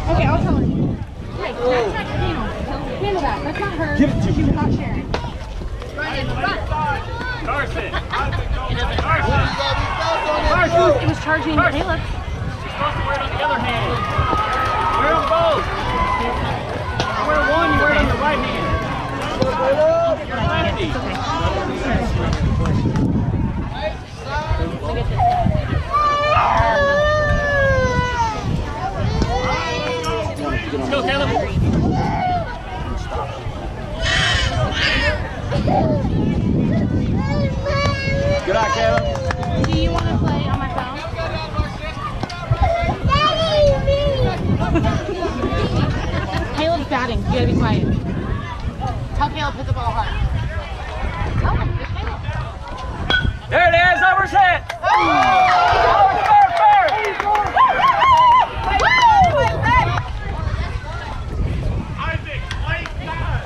Okay, I'll tell her. Hey, that's not Handle that. That's not her. Give it to me. She was not sharing. Carson! It was charging Caleb. You're supposed to wear it on the other hand. Wear them both. You wear one, you wear it on your right hand. You're lefty. Let's go, Caleb. Good eye, Caleb. Do you want to play on my phone? Caleb's batting. You gotta be quiet. Tell Caleb to hit the ball hard. There it is, over his head. Oh, Isaac, late time.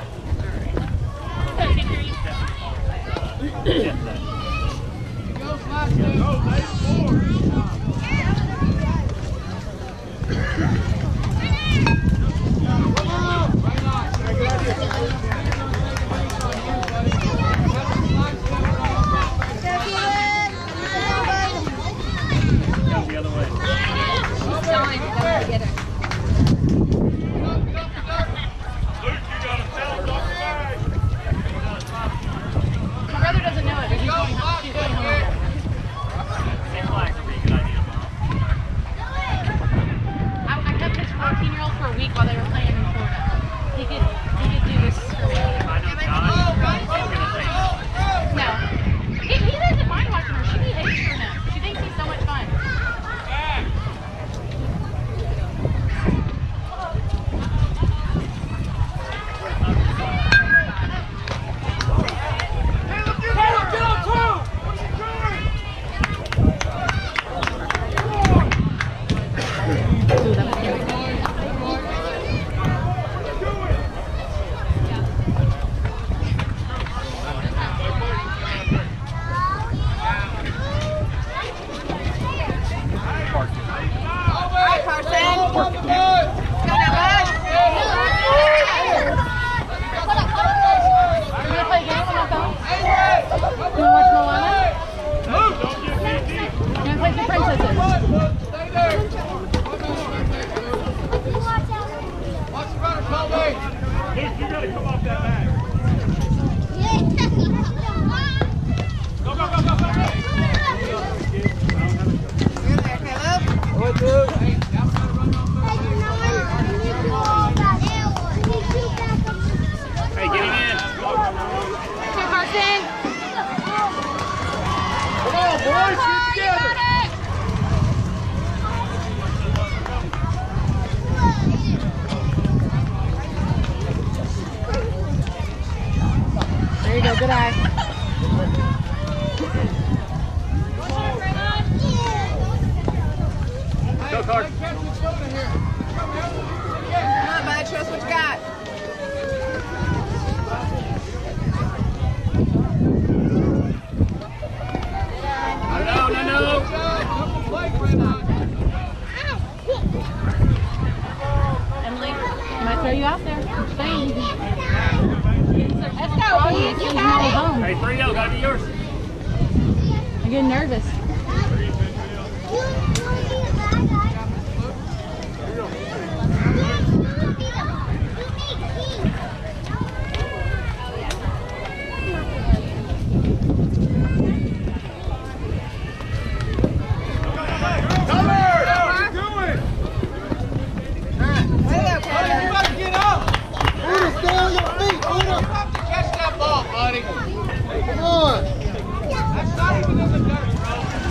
Good eye. Go, Card. Come on, bud. Show us what you got. No. Emily, I might throw you out there. I'm saying. Let's go. You got it. Hey, 3-0, gotta be yours. I'm getting nervous. Catch that ball, buddy. Come on. That's not even in the dirt, bro.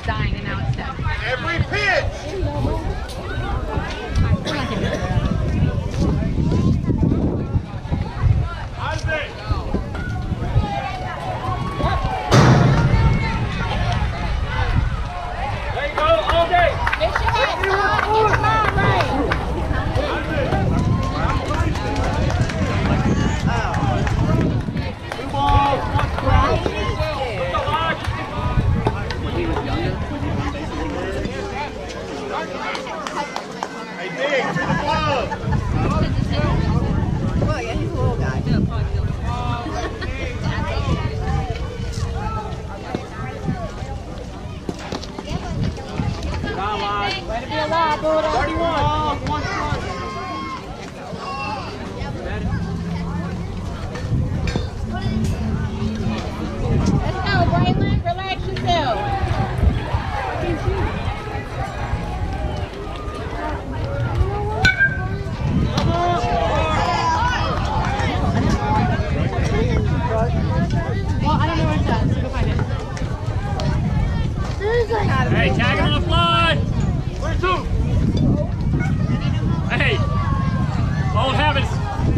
dying and now it's dead. Every pitch! We're not getting it. Isaac! There you go, all day. Get your head, son. Get your mind right. Two balls, one strike. When he was younger, when he won baseball, Hey, Big, to the glove! Well, yeah, he's a little guy. Way to be alive, Buddha. 31 balls, one strike. Let's go, Braylon. Relax yourself. Well, I don't know where it's at, so go find it. Hey, tag him on the fly. 22. Hey, old habits.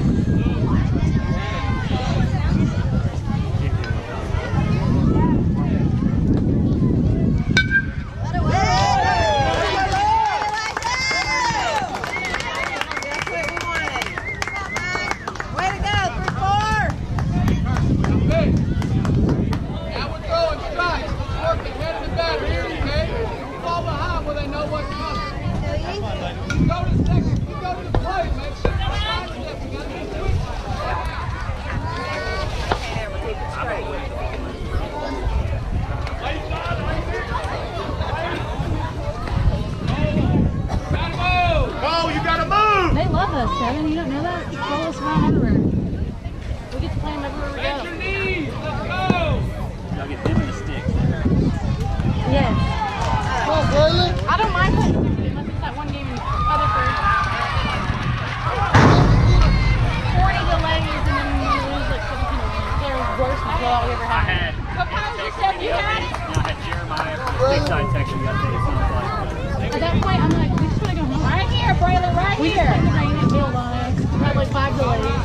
They love us, Kevin. You don't know that? They follow us around everywhere. We get to play them everywhere we go. Y'all get them in the sticks. Yes. I don't mind playing them unless it's that one game in Rutherford. 40 delays and then we lose like 17 to 1. They're worse than blowout we ever I had. had. What power you said you had? I had Jeremiah from the side section the other day. It sounds like. At that point, I'm like, we just want to go home. Right here, Braylon, right We here. just played the rain and hailed on us. We had like 5 delays.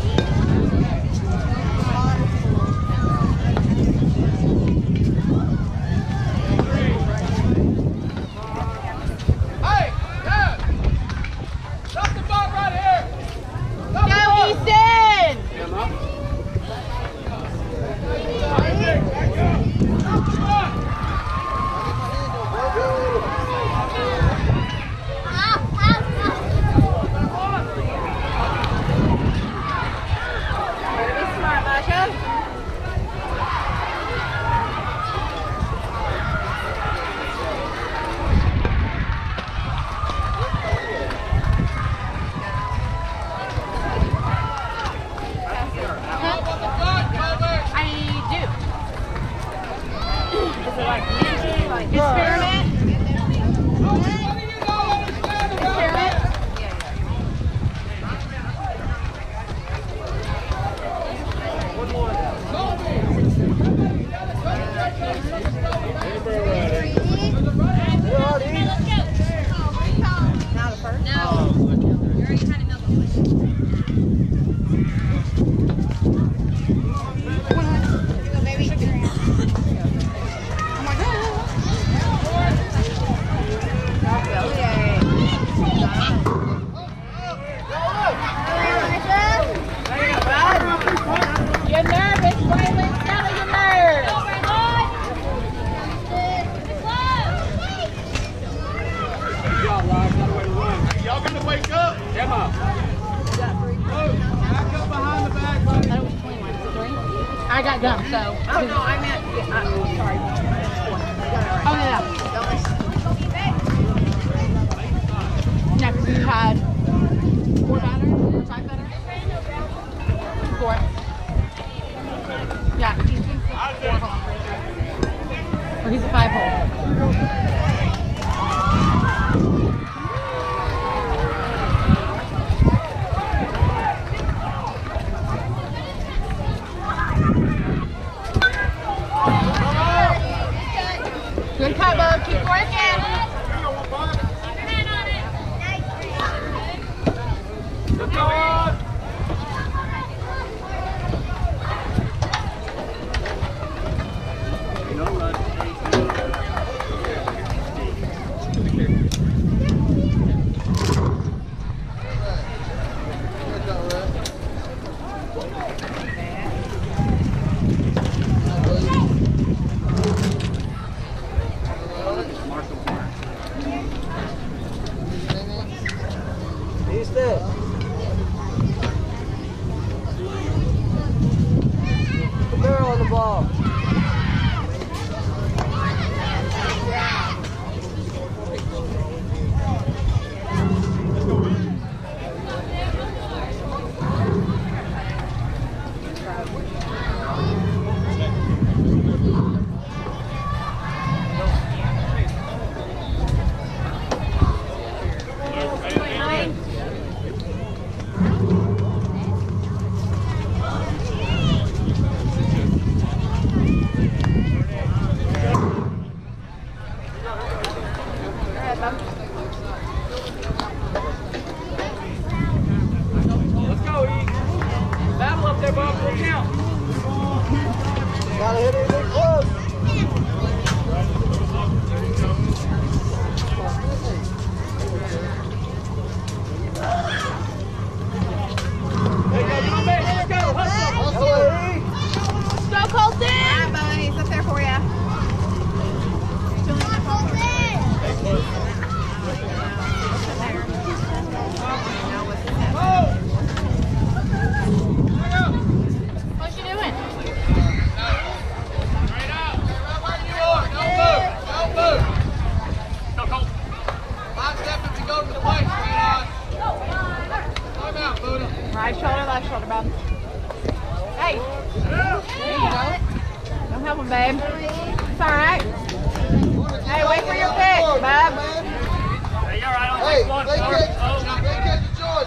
Go, Easton. Better be smart, Masha. I do. Is it like music, like Experiment. experiment? Now the first? No. You already kind of know the You're nervous, Braylon. Tell her you're nervous. Y'all gonna wake up? Emma. Back up behind the back, I thought it was 21. Is it 3? I got gum, so. Oh, no, I meant, sorry. Oh, no. No, because you had 4 batters or 5 batters? 4. Yeah, he's been 4 holes. Or he's a 5 hole. Good cut, Bub. Keep Keep working. Let's go on. No run. Right shoulder, left shoulder, bub. Hey. There you go. Don't help him, babe. It's all right. Hey, wait for your pick, bub. Hey, you're right on Hey, this one. they catch the Georgia.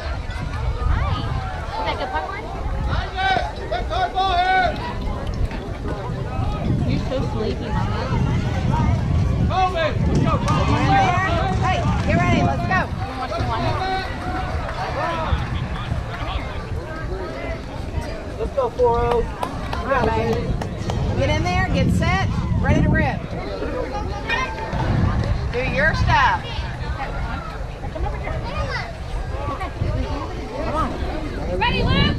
Is that good puck one? Quick hard ball here. You're so sleepy, Mama. Coleman, let's go, Coleman. Hey, get ready. Let's go. Let's go, 4-0. All right, baby. Get in there, get set, ready to rip. Do your stuff. Come over here. Come on. Ready, Luke?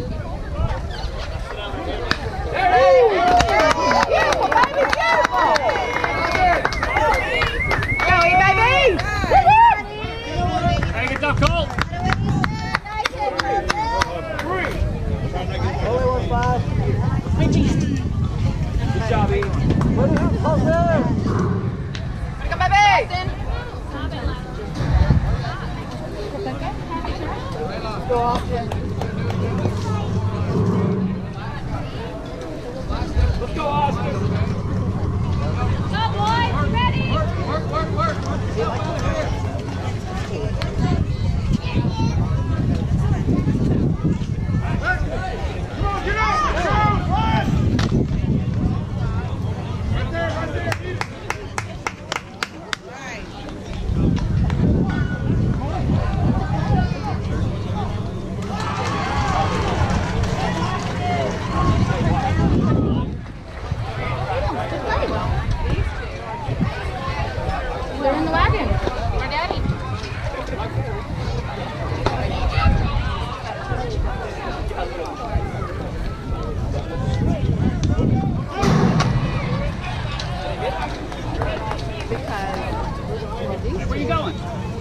Hey, beautiful, baby, beautiful. Go, baby. Hey, get up, Cole. Only 1-5. Good job, E. What is it? Close there. Go, baby. Let's go, Austin. Let's go, Austin. Go, boys. Ready? Work. They're in the wagon. My daddy. Where you going?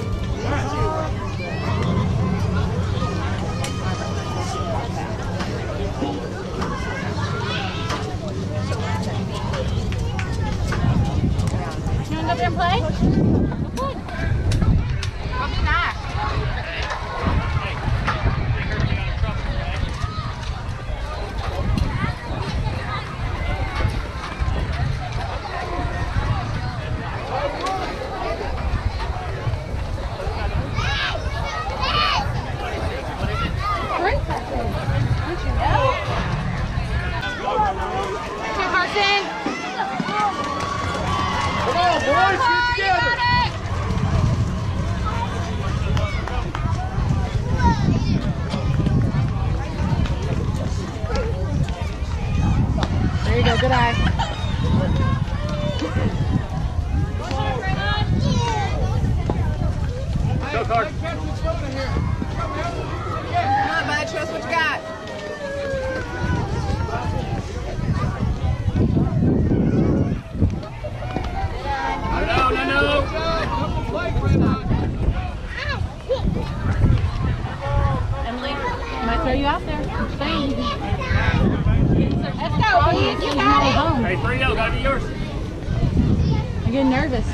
You want to go there and play? Good. Go be nice. Great practice. Aren't you? Carson. Come on, boys, get together. Hey, 3-0, gotta be yours. I'm getting nervous.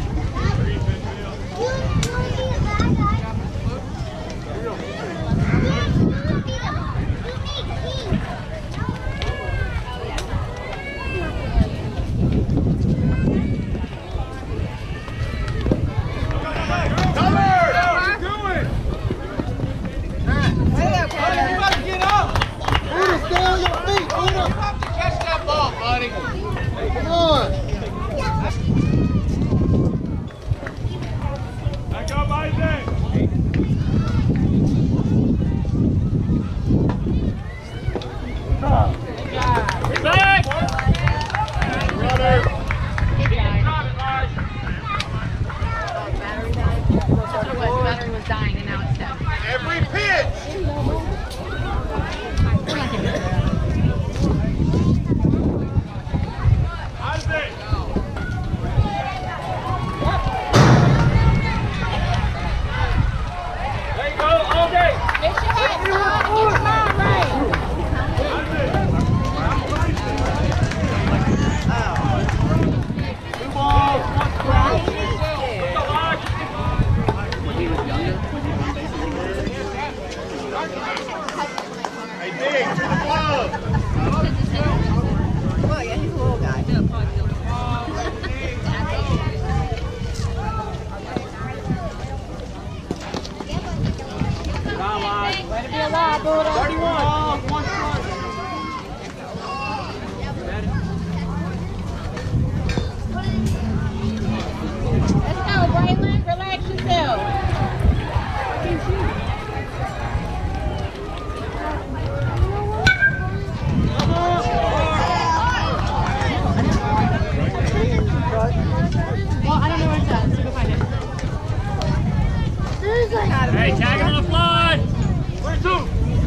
Hey, tag him on the fly! Where's two?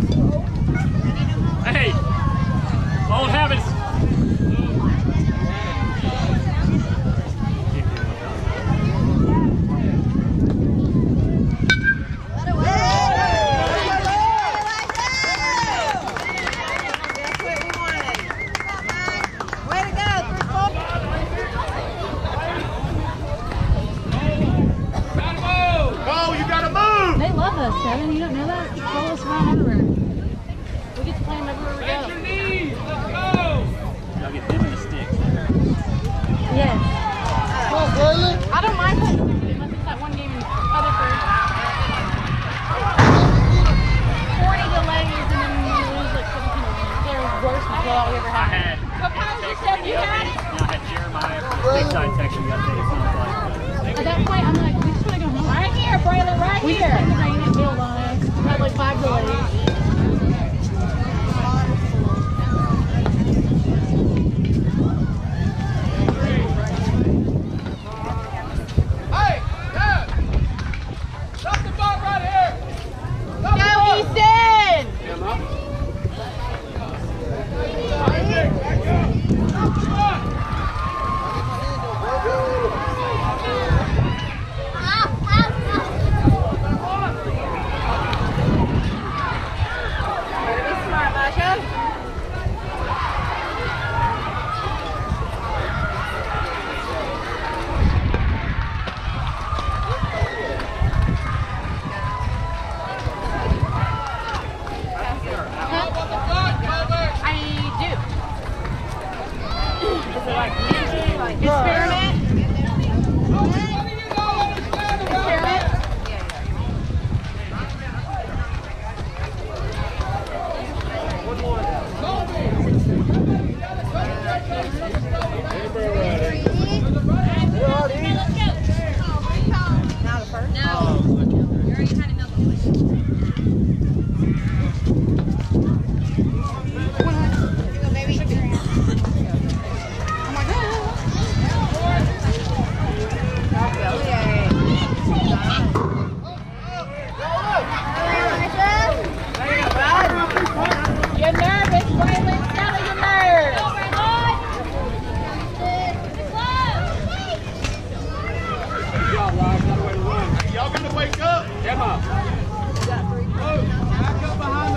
Hey! Old habits! Kevin, you don't know that? Follow us around everywhere. We get to play them everywhere we go. Bend your knees! Let's go! Y'all get them in the sticks. Yes. I don't mind putting Unless it's that one game in Rutherford. 40 delays and then we lose like 17 to 1. They're worse than blowout we ever I had. had. you said you had? I had Jeremiah from the big side section the other day. It sounds like. At that point, I'm like, we just want to go home. Right here, Braylon, right We here. just in the rain and feel alive. We had like 5 delays.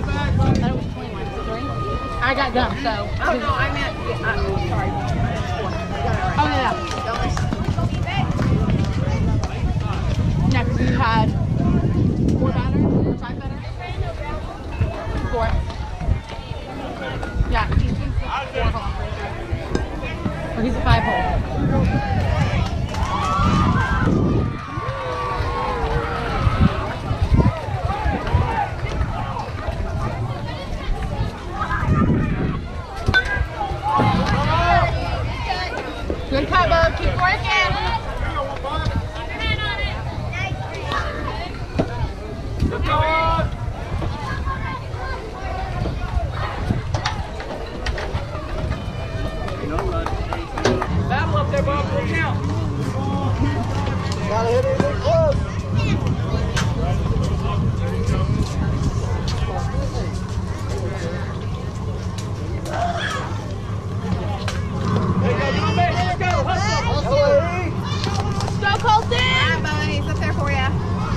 I got gum, so. Oh, no, I meant, sorry. Oh, yeah. Yeah, because you had 4 batters or 5 batters? 4. Yeah, he's 4 hole. Or he's a 5 hole. Good cut, bub. Keep working. Battle up there, Bob. Look out. Gotta hit it close. Let's go. Hustle. Go, Colton. Hi, buddy. He's up there for you.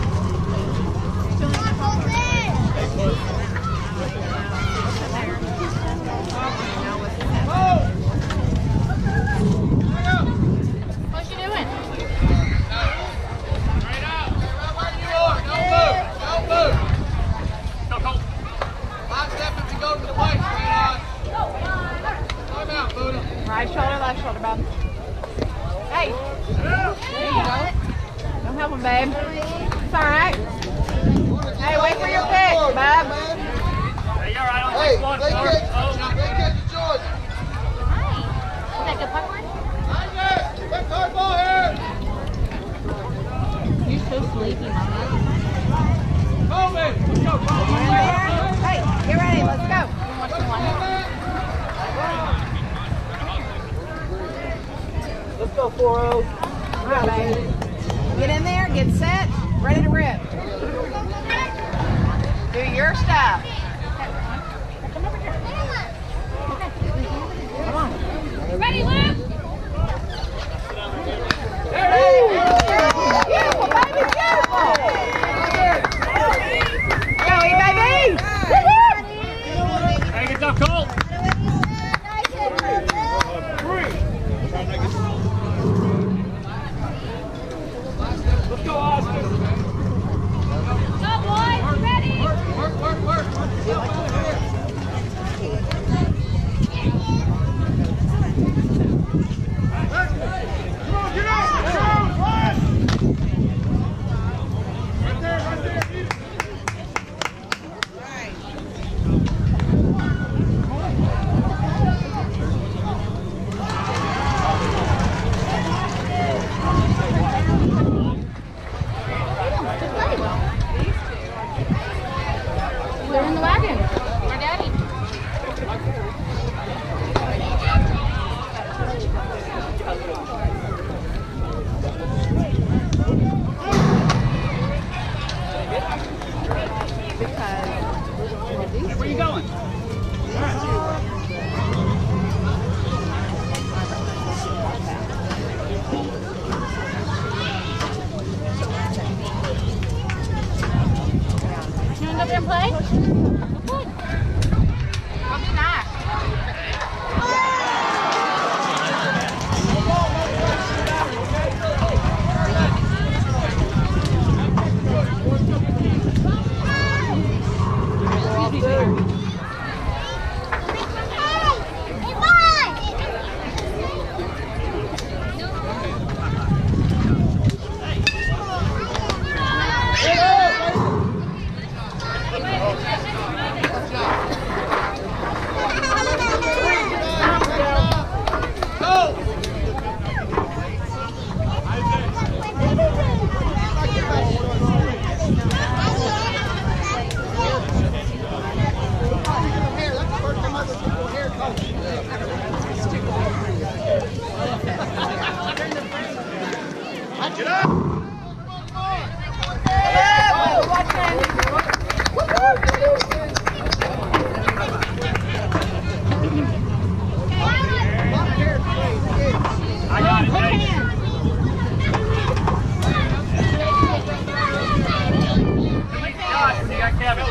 What you doing? Straight up. Right where you are. Don't move. Don't move. Go, Colt. Line step if you go to the way. Straight on. Time out, Buddha. Right shoulder, left shoulder, bub. Hey. There you go. Don't help him, babe. It's all right. Hey, wait for your pick, bub. Hey, you're right on Hey, this one. they George. catch Oh. George. Is that good puck one? Quick hard ball here. You're so sleepy, Mama. Coleman. Let's go, Coleman. Hey, get ready. Let's go. Let's go 4-0. All right, baby. Get in there, get set, ready to rip. Do your stuff. Come over here. Come on. Ready, Luke? Beautiful, baby, beautiful. Go, baby. Hey, good job, Colt. Let's go, Austin. Go, boys. Ready? Work. Get out. Right there. They're in the wagon. Our daddy. Hey, where you going? You want to go there and play? Go play. Come snack. Get up. I got it, Jake. Josh, you got Kevin.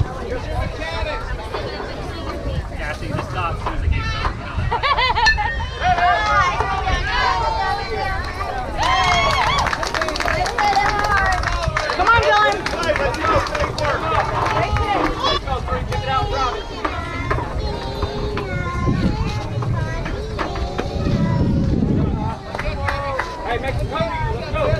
Yeah, see, just stop as soon as the game's over. make the cover. Let's go.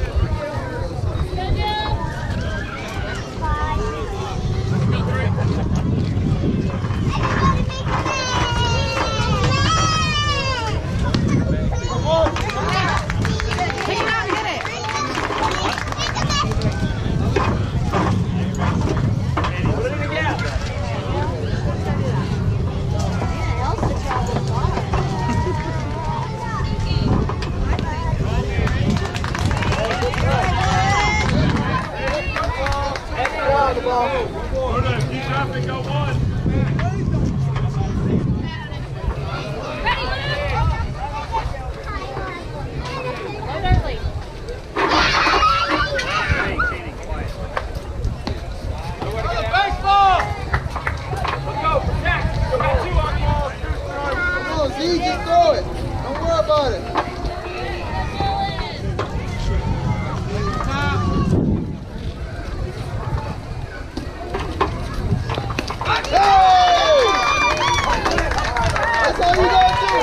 Just throw it. Don't worry about it. That's all you gotta do.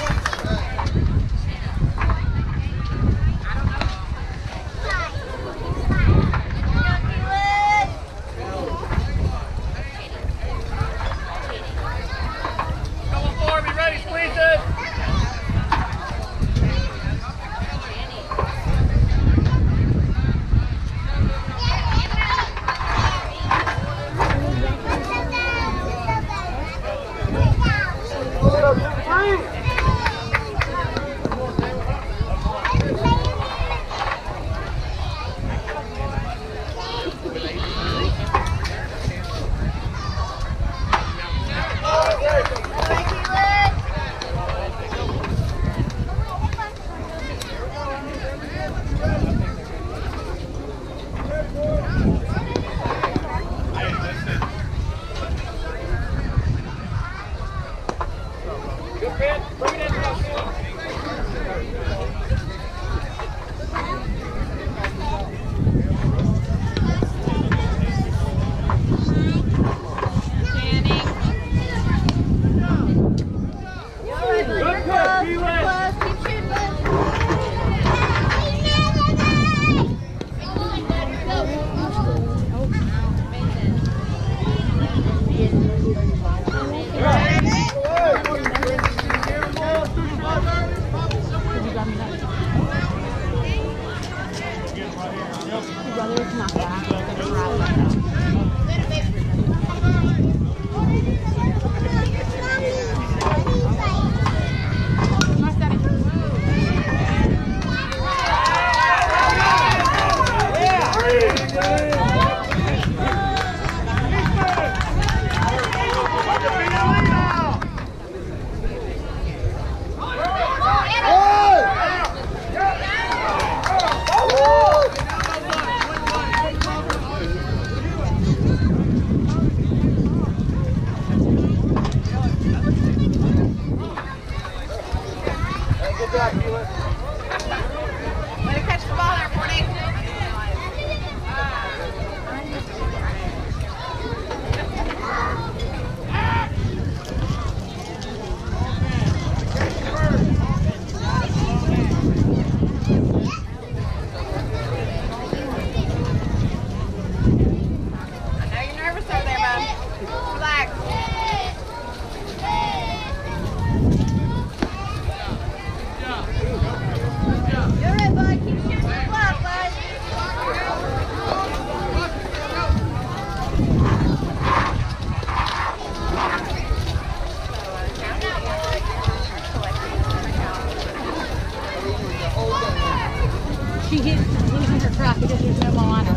She keeps losing her truck because there's no more on her.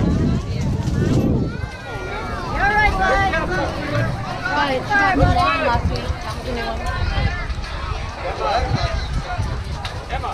You're right, bud. But she got moved on last week. That was a new one. Emma.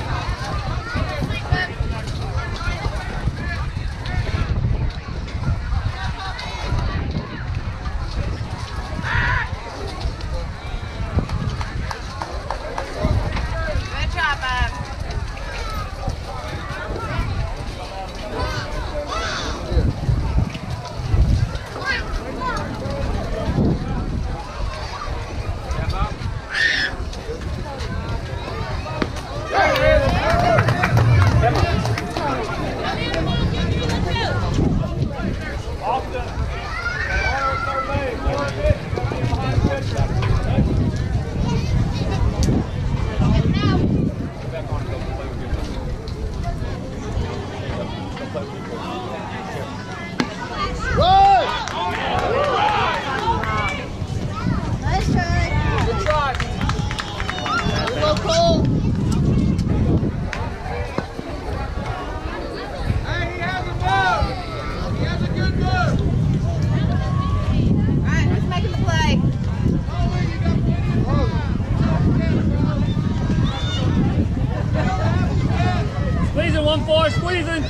1-4, squeezing.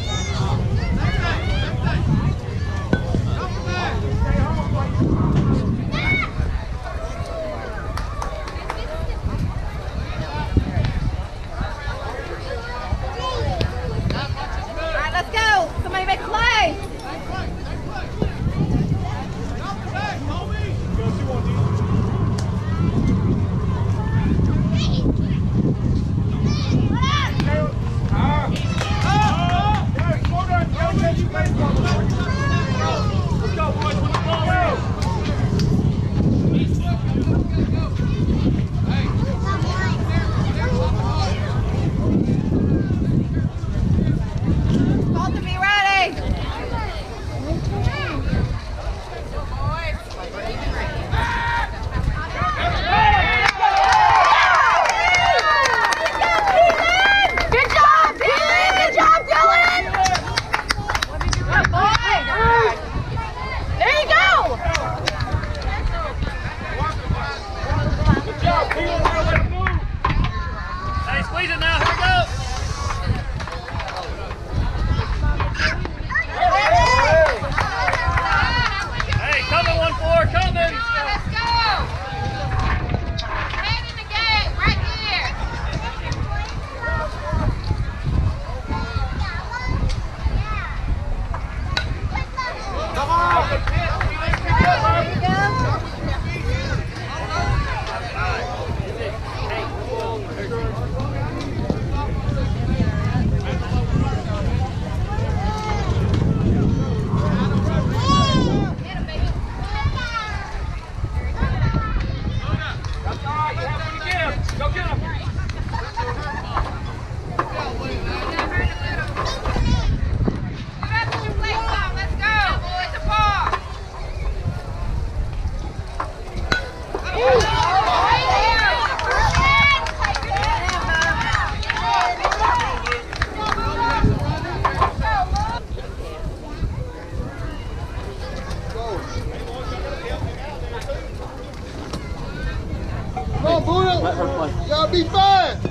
Let her play. You gotta be fast.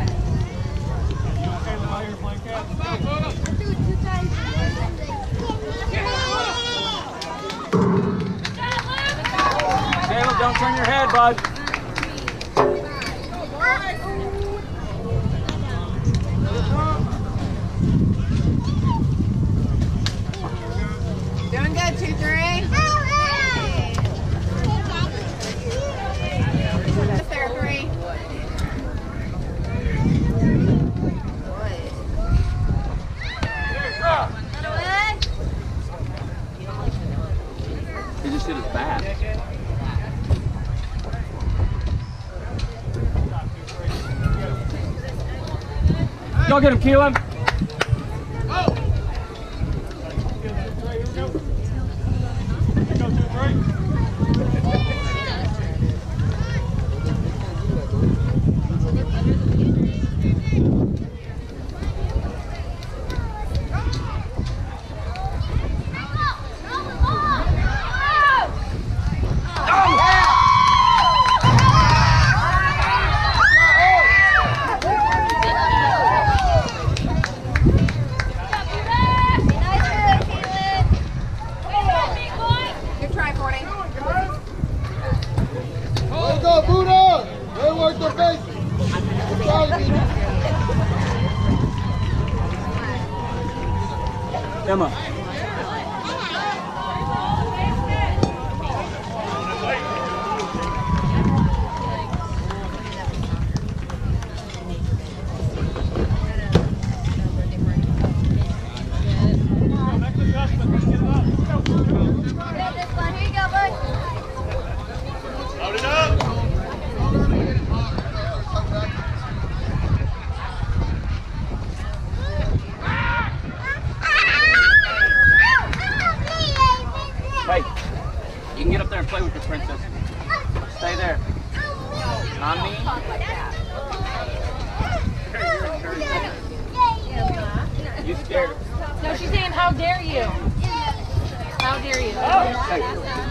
Caleb, don't turn your head, bud. Doing good, 2-3. There, 3. He just hit his back. Go get him, Keelan. Emma. Hey, you can get up there and play with your princess. Stay there. On me. You scared? No, she's saying, how dare you? How dare you? Hey.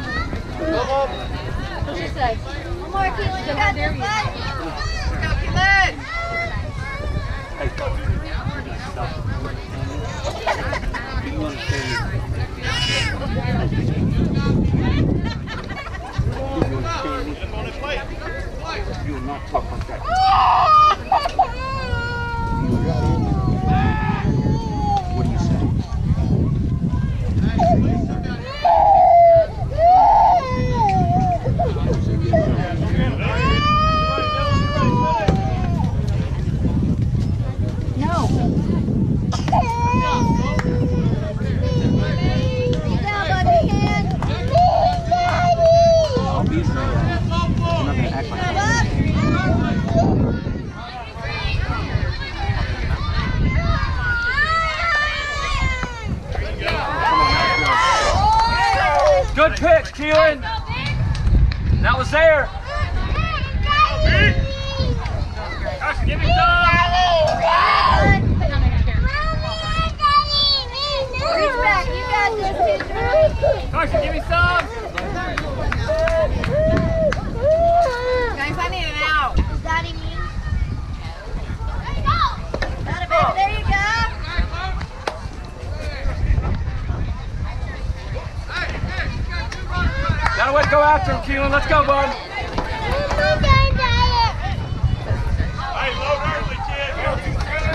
That's what she said. One more, Keelan. So how dare you? Go, Keelan. Hey. You will not talk like that. What do you say? I'll be there. I'm not going to act like that. Good pitch, Keelan. That was there. Give me some. Carson, give me some. Guys, I need an out. Is Daddy mean? Got it, baby. There you go. Gotta let go after him, Keelan. Let's go, bud. Hey, load early, kid.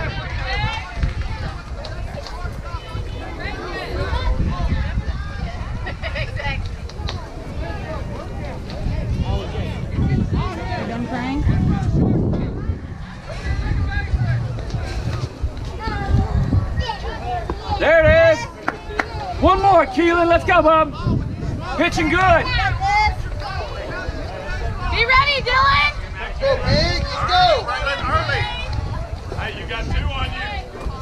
You done crying? There it is. One more, Keelan. Let's go, bub. Pitching good. Be ready, Dylan. Let's go, Big. Let's go. Early. Hey, you got two on you.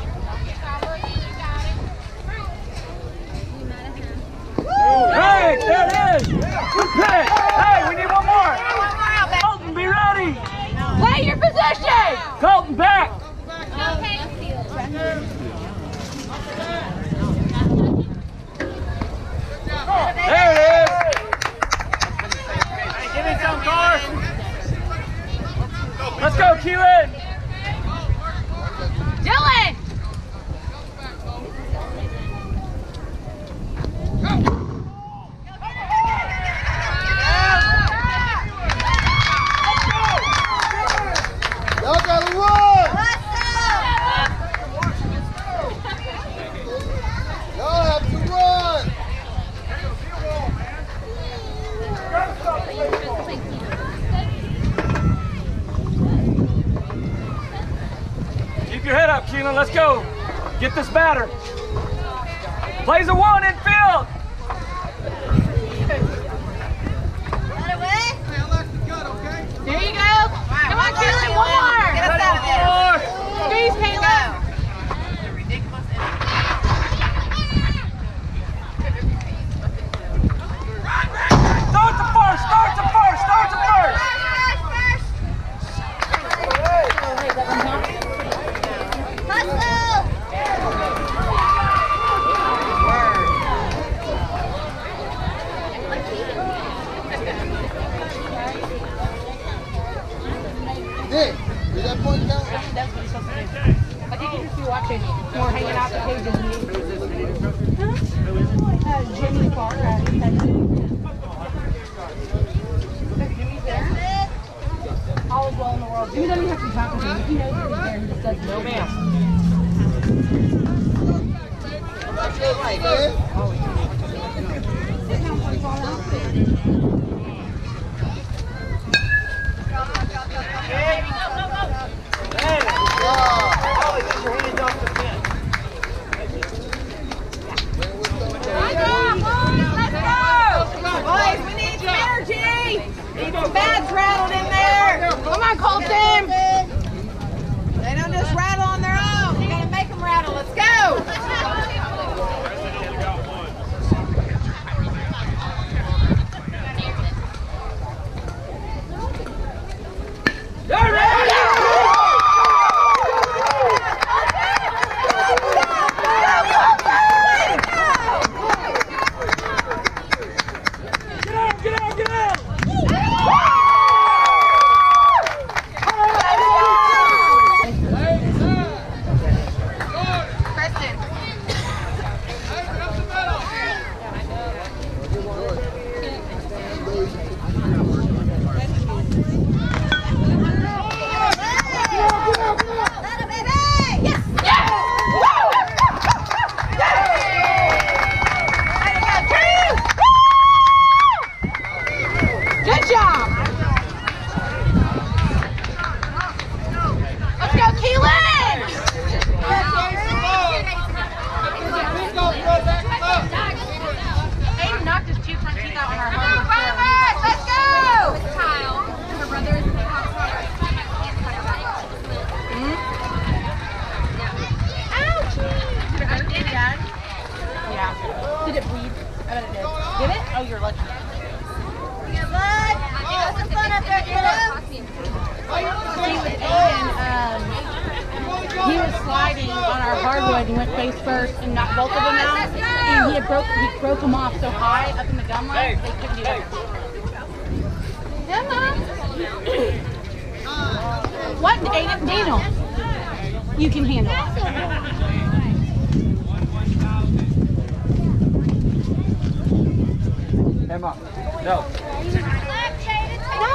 Hey, there it is. Good pitch. Hey, we need one more. Colton, be ready. Play your position. Colton, back. There it is. Hey, give me some, Car. Let's go, Keelan. Dylan. Y'all gotta run. Y'all have to run. Keep your head up, Keelan. Let's go. Get this batter. Plays a one in field. There you go. Come on, Keelan, one more. Get us out of there. Squeeze, Caleb. Start to first. Start to first. Start to first. Dick, did that point count? That's what he's supposed to do. I think you just be watching more hanging out the cages than me. Jimmy Park. Jimmy's there. All is well in the world. Jimmy doesn't even have to be talking to him. He knows that he's there. He just doesn't know. Ma'am. That's it, man. Bags rattled in there. Come on, Colton. They don't just rattle on their own. You gotta make them rattle. Let's go. you're lucky. Yeah, bud. You got some fun up there, kiddo. He was sliding on our hardwood and went face first and knocked both of them out. And he broke them off so high up in the gum line they couldn't do it. Yeah, Mom. What, Daniel? You can handle it. Emma, no. No.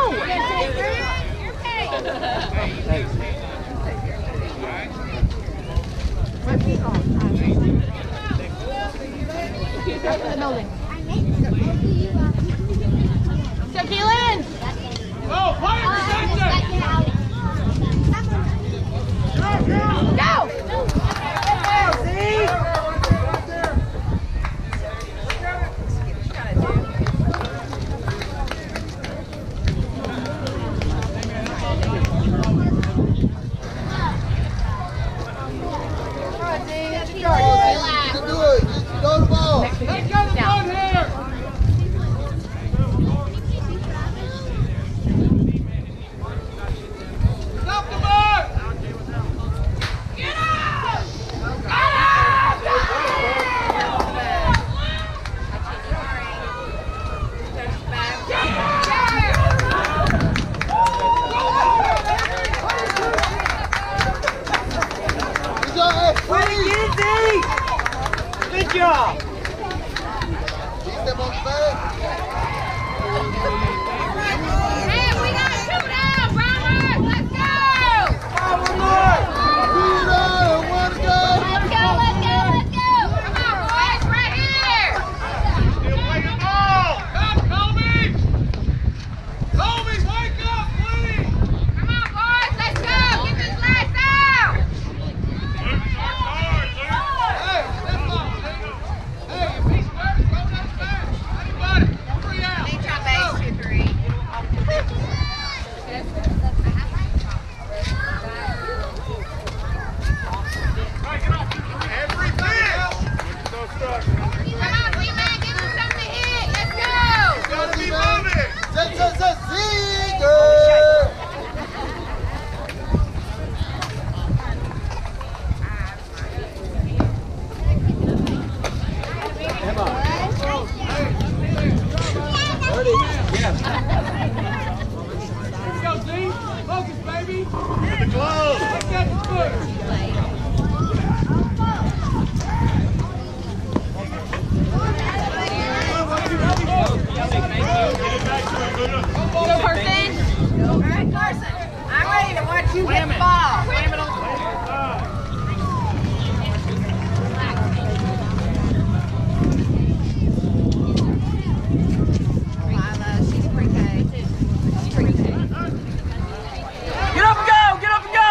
Right for the building. So, Keelan! Go, fire protection! Go! Good job. Hey, we got two down, Robert. Let's go. Let's go. Come on, boys, right here. Still playing ball! Come, Colby! Colby, wake up, please! Come on, boys, let's go. Get this last out. Hey, step up, hey, if he's first, go down back. Anybody, 3 out. They try base 2-3. Come on, D-Man, give him something to hit. Let's go. Gotta be moving! Here we go, Z. Focus, baby. Get the glove. Take that foot. Go, Carson. All right, Carson. I'm ready to watch you hit the ball. Lila, she's pre-K. She's pre-K. Get up and go! Get up and go!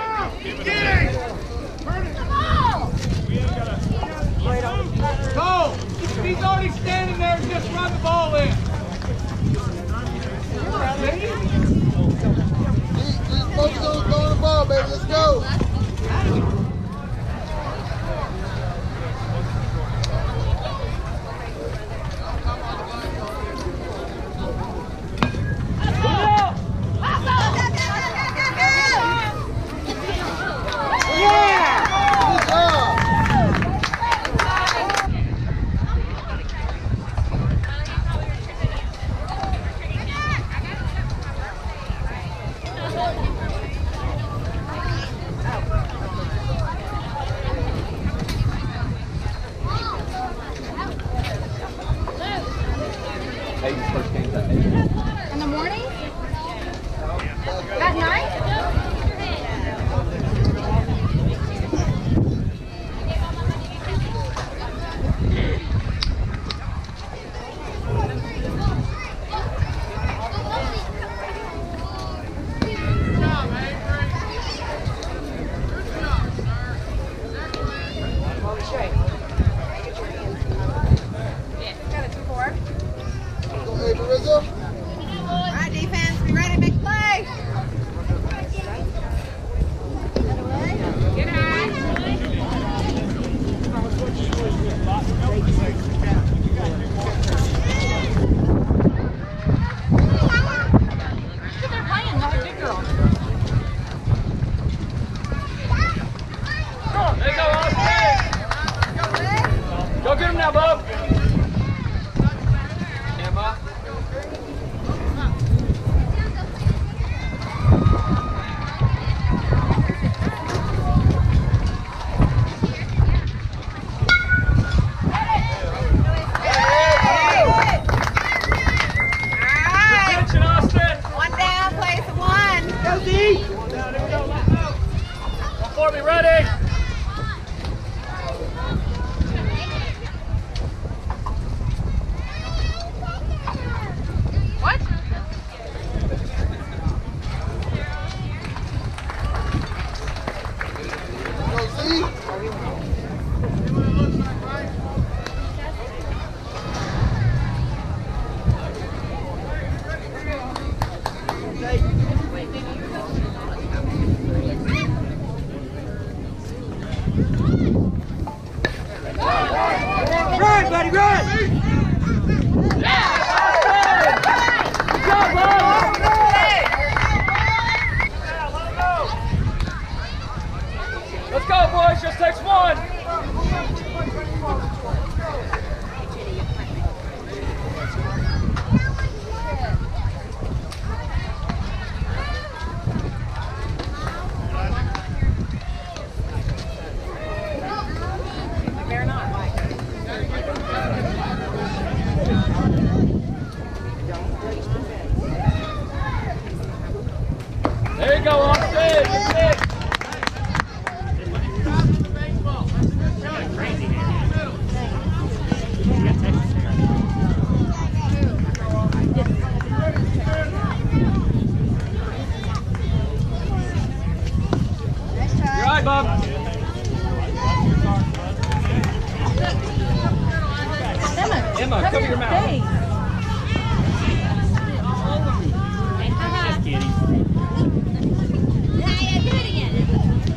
Cole, if he's already standing there, just run the ball in. Focus on throwing the ball, baby. Let's go. Good job. In the morning? At night? Hey, Marissa. All right, defense, be ready to make a play. Get high. now, Bob. Emma. Attention, Austin. One down, place of one. Go, D. One for me, ready. What? Go, Z. Run, buddy, run! Yeah! Good job, Bob! Let's go, boys. Just takes one. There you go, Austin. That's it. You're all right, Bob. Emma, cover your mouth. Just kidding. Yeah, do it again.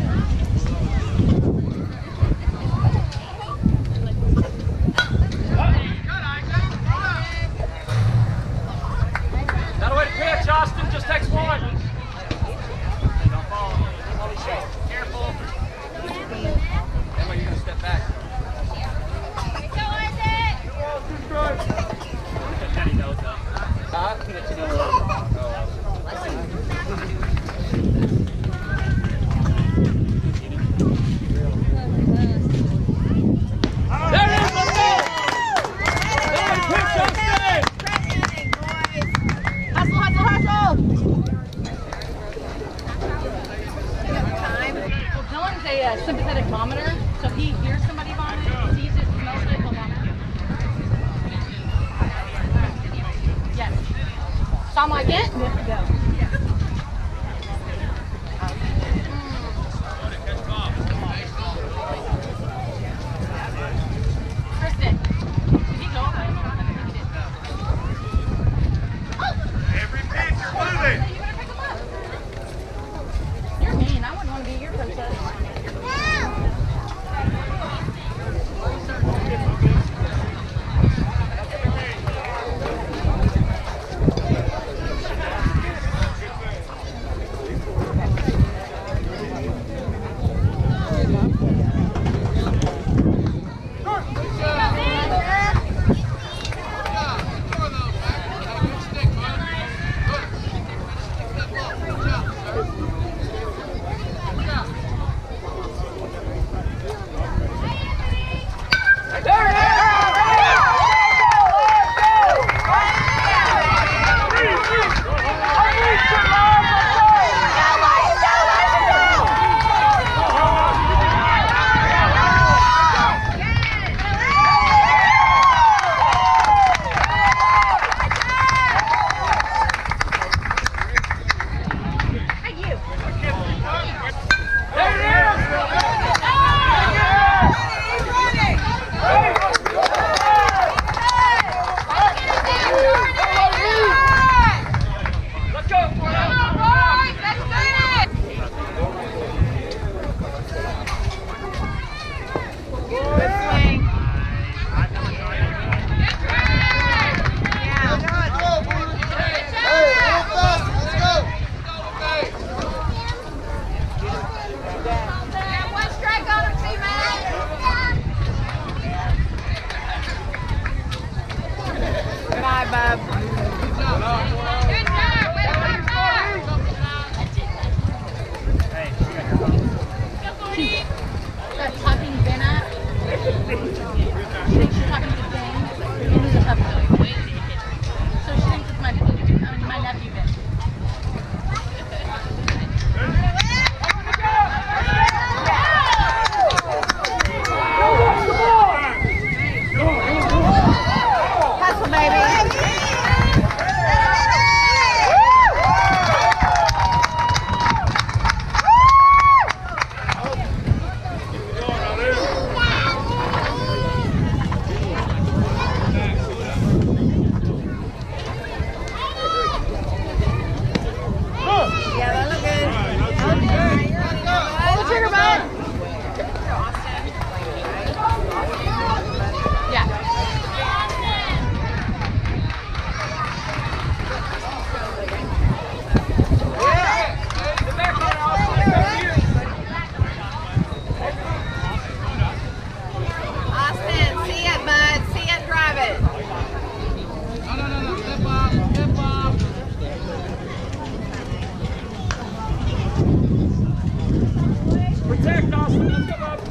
Not a way to pitch, Austin. Just takes one. Don't fall. Holy shit. Careful. Emma, you're going to step back. Go, Isaac. Daddy knows that. There it is, let's go! Somebody pitch, Austin! Hustle, hustle, hustle. Well, Dylan's a sympathetic vomiter, so if he hears somebody vomit, sees it, smells it, he'll vomit. Yes. Sound like it? We have to go. Kristen, did he go? Every pitch you're moving. You better pick him up. You're mean. I wouldn't want to be your princess. it, bub. Good job. Way to work hard. That talking Benna. She thinks she's talking to James. And he's a puppy. So she thinks it's my nephew Ben. Hustle, baby. Yeah, that look good. Pull the trigger, bud. Yeah. Austin, see it, bud. See it, drive it. No. Step up. Step up. Protect, Austin. Let's go up.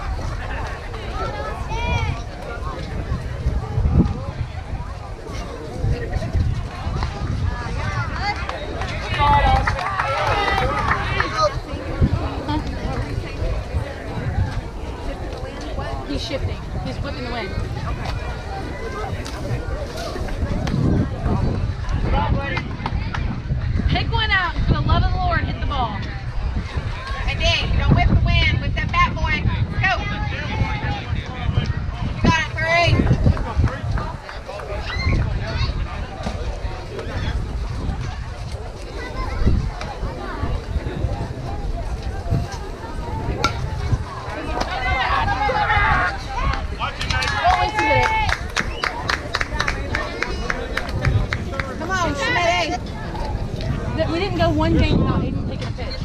He's shifting. He's flipping the wind. Pick one out for the love of the Lord and hit the ball. Hey, Dave, don't whip the wind. Whip that bat, boy. Go. You got it, 3. Don't wait to hit it. Come on, Schmitty. We didn't go one game without Aiden taking a pitch.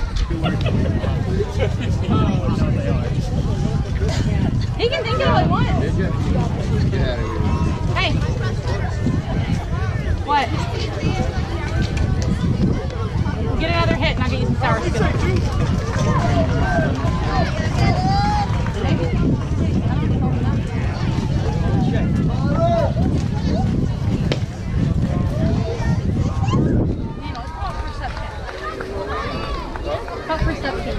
He can think it all he wants. Hey. What? Get another hit and I'll get you some sour skills. Perception.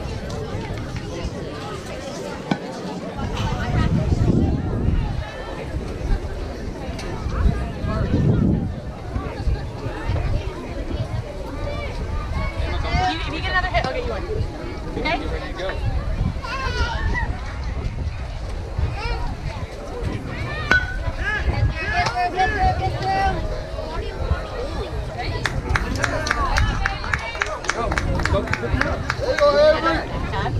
If you get another hit, I'll get you one. Okay? There you go, Avery.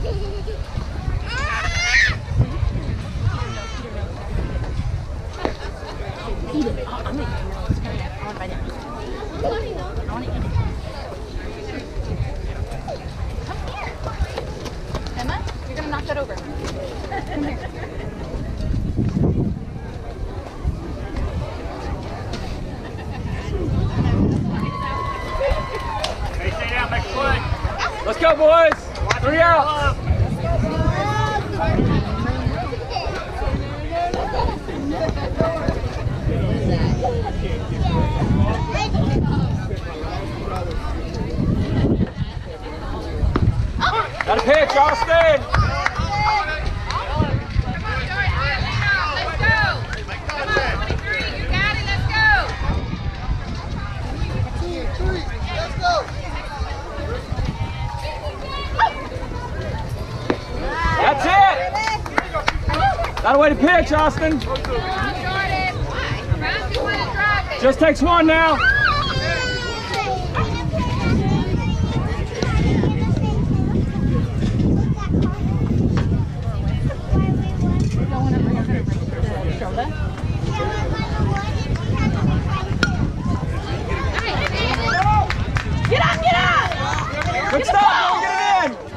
Eat it. I'm gonna eat it. I want to bite it. I want to eat it. Come here. Emma, you're gonna knock that over. Come here. Hey, stay down, make a play. Let's go, boys. 3 outs. Got a pitch, Austin. Let's go. That's it. Got a way to pitch, Austin. Just takes one now. Good stop. Get it in.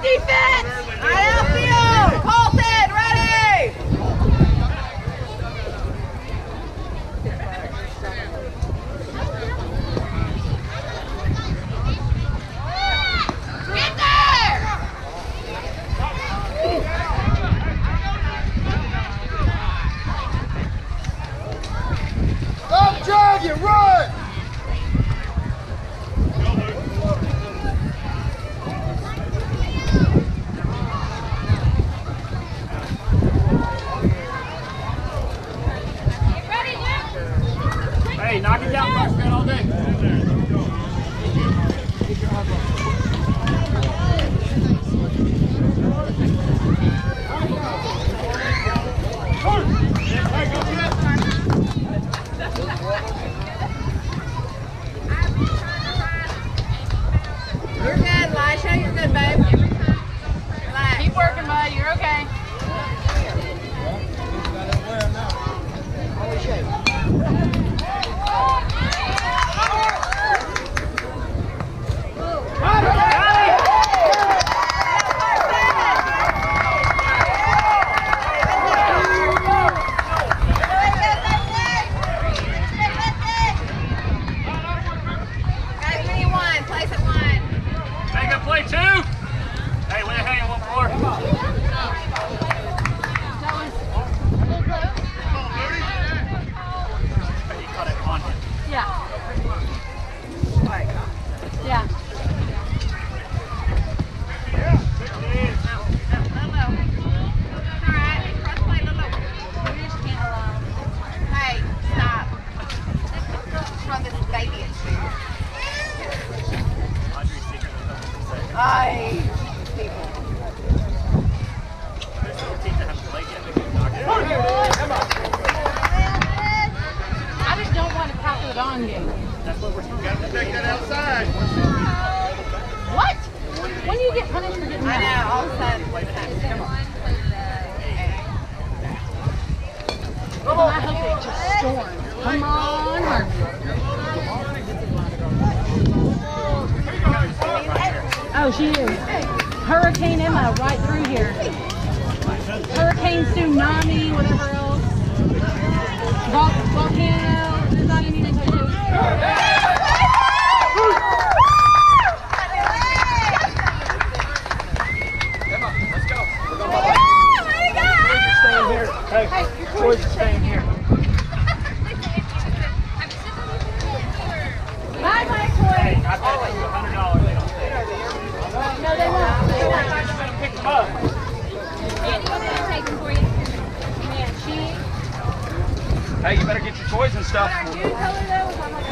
defense! Right outfield! Colton, ready! Get there! Stop jogging, run! Hey, knock it down, first man, all day. You're good, Lisha. You're good, babe. Relax. Keep working, bud. You're okay. Play two. Hey, we're hanging one more. You caught it on him. Yeah. Yeah. Hey, stop. Run this baby at you. Ay, people. I just don't want to pass it on game. That's what we're supposed to do. Take that outside. What? When do you get punished for getting I that? know, all of a sudden. I hope it just storms. Come on, oh, she is. Hurricane Emma right through here. Hurricane Tsunami, whatever else. Volcano. There's not anything to do. Let's go. Boys are staying here. Hey, boys are staying here. Bye, my toy. Hey, I bet you $100 they don't stay. No, they won't. They won't. Pick them up. Man, she. Hey, you better get your toys and stuff. Our new color though was on like